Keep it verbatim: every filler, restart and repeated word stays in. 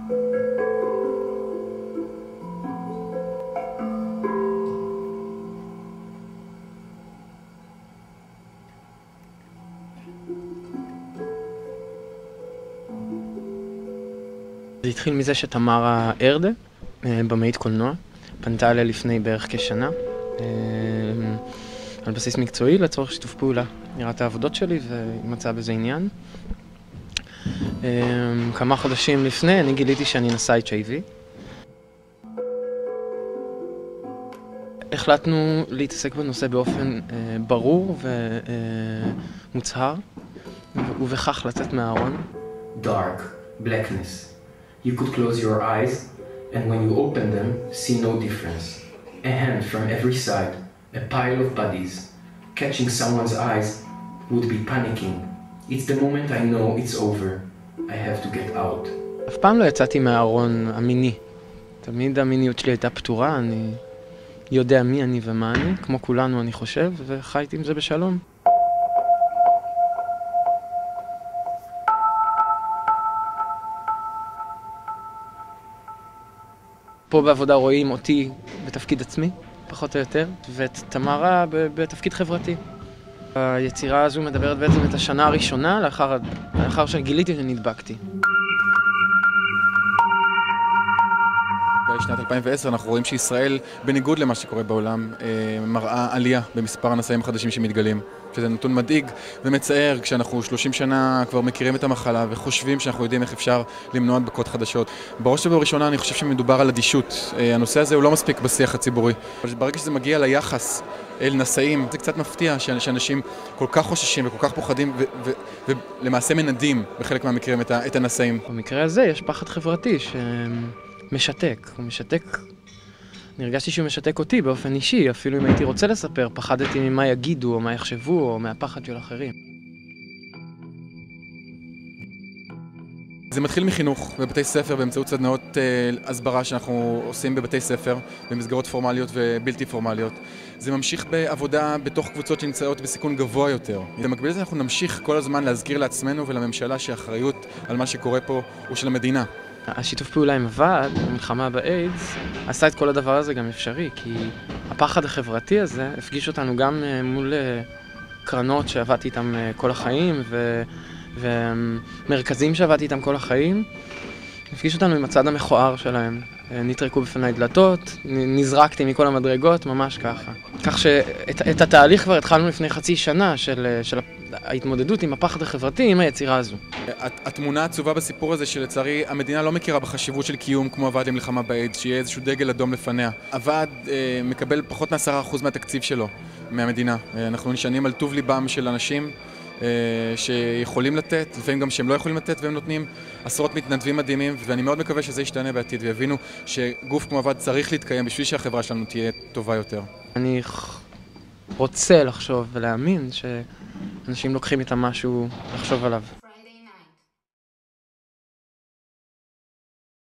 זה התחיל מזה שתמרה ארדה, במאית קולנוע, פנתה אליי לפני בערך כשנה, על בסיס מקצועי לצורך שיתוף פעולה. נראה את העבודות שלי ומצא בזה עניין. כמה חודשים לפני אני גיליתי שאני נשא אייץ' איי וי. החלטנו להתעסק בנושא באופן ברור ומוצהר, ובכך לצאת מהארון. Dark, blackness. You could close your eyes, and when you open them, see no difference. A hand from every side, a pile of bodies. Catching someone's eyes would be panicking. It's the moment I know it's over. I have to get out. אף פעם לא יצאתי מהארון המיני. תמיד המיניות שלי הייתה פתורה, אני יודע מי אני ומה אני, כמו כולנו אני חושב, וחייתי עם זה בשלום. פה בעבודה רואים אותי בתפקיד עצמי, פחות או יותר, ואת תמרה בתפקיד חברתי. היצירה הזו מדברת בעצם את השנה הראשונה לאחר, לאחר שגיליתי שנדבקתי. בשנת אלפיים ועשר אנחנו רואים שישראל, בניגוד למה שקורה בעולם, מראה עלייה במספר הנשאים החדשים שמתגלים. שזה נתון מדאיג ומצער כשאנחנו שלושים שנה כבר מכירים את המחלה וחושבים שאנחנו יודעים איך אפשר למנוע הדבקות חדשות. בראש ובראשונה אני חושב שמדובר על אדישות. הנושא הזה הוא לא מספיק בשיח הציבורי. ברגע שזה מגיע ליחס אל נשאים, זה קצת מפתיע שאנשים כל כך חוששים וכל כך פוחדים ולמעשה מנדים בחלק מהמקרים את הנשאים. במקרה הזה יש פחד חברתי שמשתק. הוא משתק... אני הרגשתי שהוא משתק אותי באופן אישי, אפילו אם הייתי רוצה לספר, פחדתי ממה יגידו או מה יחשבו או מהפחד של אחרים. זה מתחיל מחינוך בבתי ספר באמצעות סדנאות אה, הסברה שאנחנו עושים בבתי ספר, במסגרות פורמליות ובלתי פורמליות. זה ממשיך בעבודה בתוך קבוצות שנמצאות בסיכון גבוה יותר. במקביל לזה אנחנו נמשיך כל הזמן להזכיר לעצמנו ולממשלה שהאחריות על מה שקורה פה הוא של המדינה. השיתוף פעולה עם הוועד, המלחמה באיידס, עשה את כל הדבר הזה גם אפשרי, כי הפחד החברתי הזה הפגיש אותנו גם מול קרנות שעבדתי איתם כל החיים, ו... ומרכזים שעבדתי איתם כל החיים, הפגיש אותנו עם הצד המכוער שלהם. נטרקו בפני דלתות, נזרקתי מכל המדרגות, ממש ככה. כך שאת את התהליך כבר התחלנו לפני חצי שנה של, של ההתמודדות עם הפחד החברתי, עם היצירה הזו. התמונה העצובה בסיפור הזה שלצערי המדינה לא מכירה בחשיבות של קיום כמו הוועד למלחמה באיידס, שיהיה איזשהו דגל אדום לפניה. הוועד אה, מקבל פחות מעשרה אחוז מהתקציב שלו, מהמדינה. אנחנו נשענים על טוב ליבם של אנשים שיכולים לתת, לפעמים גם שהם לא יכולים לתת, והם נותנים עשרות מתנדבים מדהימים, ואני מאוד מקווה שזה ישתנה בעתיד, ויבינו שגוף כמו הוועד צריך להתקיים בשביל שהחברה שלנו תהיה טובה יותר. אני רוצה לחשוב ולהאמין שאנשים לוקחים איתם משהו לחשוב עליו.